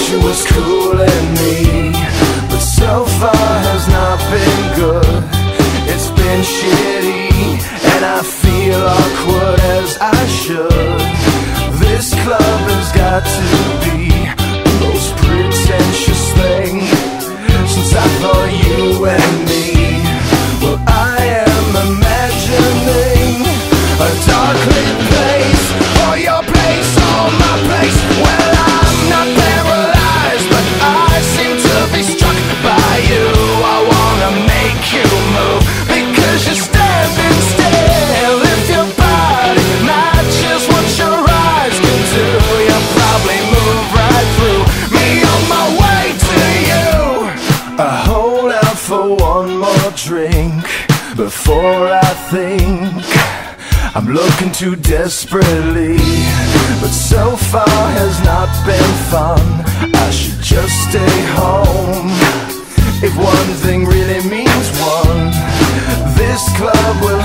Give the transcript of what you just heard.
she was cooling me, but so far has not been good. It's been shitty, and I feel awkward as I should. This club has got to be the most pretentious thing since I thought you and me. Well, I am imagining a dark lit place, or your place, or my place. Well, I'm not paralyzed, but I seem to be struck by you. I wanna make you move, because you're standing still. If your body matches what your eyes can do, you'll probably move right through me on my way to you. I hold out for one more drink before I think I'm looking too desperately, but so far has not been fun. I should just stay home. If one thing really means one, this club will